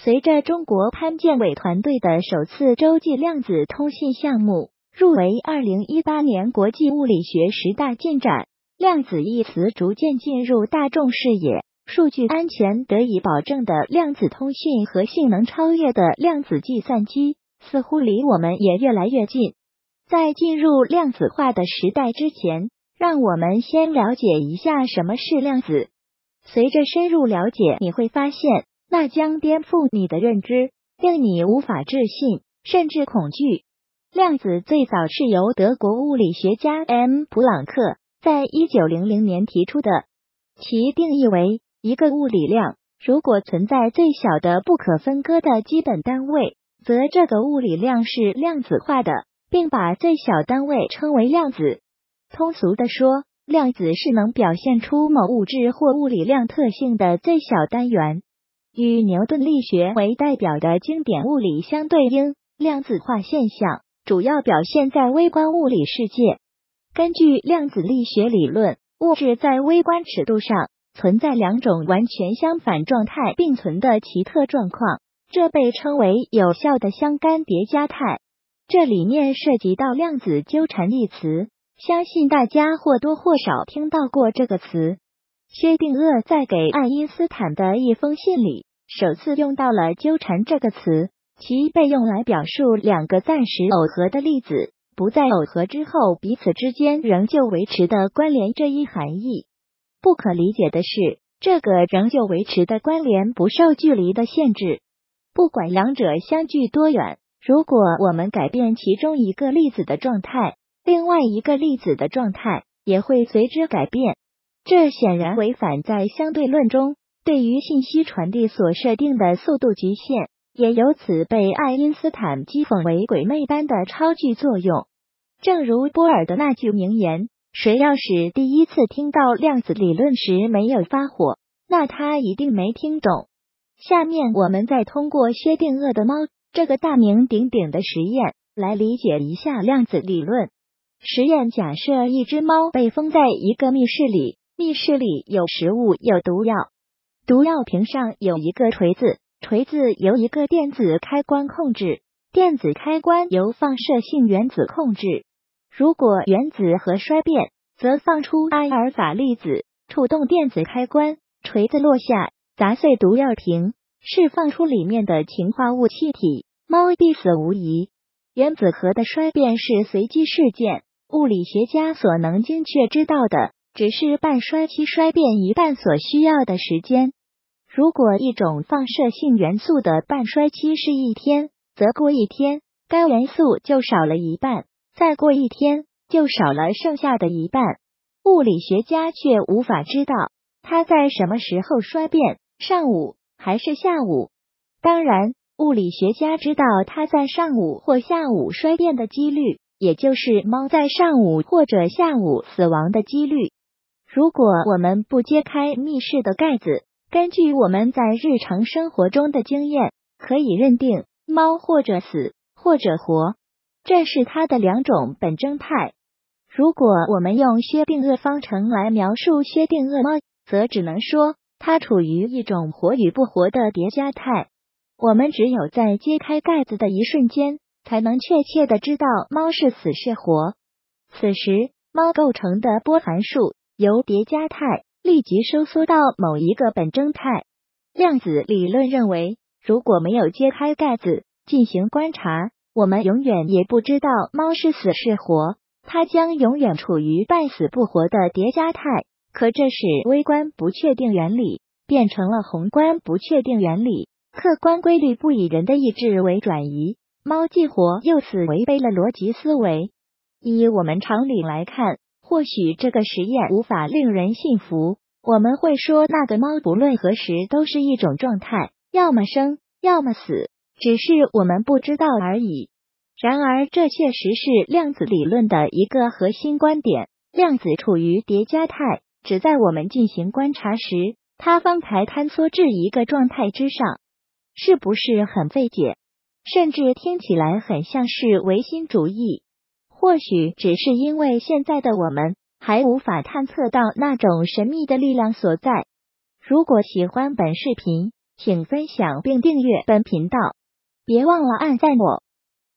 随着中国潘建伟团队的首次洲际量子通信项目入围2018年国际物理学10大进展，量子一词逐渐进入大众视野，数据安全得以保证的量子通讯和性能超越的量子计算机，似乎离我们也越来越近。在进入量子化的时代之前，让我们先了解一下什么是量子。随着深入了解，你会发现，那将颠覆你的认知，令你无法置信，甚至恐惧。量子最早是由德国物理学家 M. 普朗克在1900年提出的，其定义为一个物理量如果存在最小的不可分割的基本单位，则这个物理量是量子化的，并把最小单位称为量子。通俗地说，量子是能表现出某物质或物理量特性的最小单元。与牛顿力学为代表的经典物理相对应，量子化现象主要表现在微观物理世界。根据量子力学理论，物质在微观尺度上存在两种完全相反状态并存的奇特状况，这被称为有效的相干叠加态。这里面涉及到量子纠缠一词，相信大家或多或少听到过这个词。薛定谔在给爱因斯坦的一封信里，首次用到了纠缠这个词，其被用来表述两个暂时耦合的粒子不在耦合之后彼此之间仍旧维持的关联这一含义。不可理解的是，这个仍旧维持的关联不受距离的限制，不管两者相距多远，如果我们改变其中一个粒子的状态，另外一个粒子的状态也会随之改变。这显然违反在相对论中对于信息传递所设定的速度局限，也由此被爱因斯坦讥讽为鬼魅般的超距作用。正如波尔的那句名言，谁要是第一次听到量子理论时没有发火，那他一定没听懂。下面我们再通过薛定谔的猫这个大名鼎鼎的实验来理解一下量子理论。实验假设一只猫被封在一个密室里，密室里有食物，有毒药，毒药瓶上有一个锤子，锤子由一个电子开关控制，电子开关由放射性原子控制。如果原子核衰变，则放出阿尔法粒子，触动电子开关，锤子落下，砸碎毒药瓶，释放出里面的氰化物气体，猫必死无疑。原子核的衰变是随机事件，物理学家所能精确知道的只是半衰期衰变一半所需要的时间。如果一种放射性元素的半衰期是1天，则过1天，该元素就少了一半，再过1天，就少了剩下的一半。物理学家却无法知道它在什么时候衰变，上午还是下午。当然，物理学家知道它在上午或下午衰变的几率，也就是猫在上午或者下午死亡的几率。如果我们不揭开密室的盖子，根据我们在日常生活中的经验，可以认定猫或者死或者活，这是它的两种本征态。如果我们用薛定谔方程来描述薛定谔猫，则只能说它处于一种活与不活的叠加态。我们只有在揭开盖子的一瞬间，才能确切地知道猫是死是活。此时，猫构成的波函数由叠加态立即收缩到某一个本征态。量子理论认为，如果没有揭开盖子进行观察，我们永远也不知道猫是死是活，它将永远处于半死不活的叠加态。可这使微观不确定原理变成了宏观不确定原理，客观规律不以人的意志为转移，猫既活又死违背了逻辑思维。以我们常理来看，或许这个实验无法令人信服，我们会说那个猫不论何时都是一种状态，要么生，要么死，只是我们不知道而已。然而这确实是量子理论的一个核心观点，量子处于叠加态，只在我们进行观察时，它方才坍缩至一个状态之上。是不是很费解？甚至听起来很像是唯心主义。或许只是因为现在的我们还无法探测到那种神秘的力量所在。如果喜欢本视频， 请分享并订阅本频道，别忘了按赞我。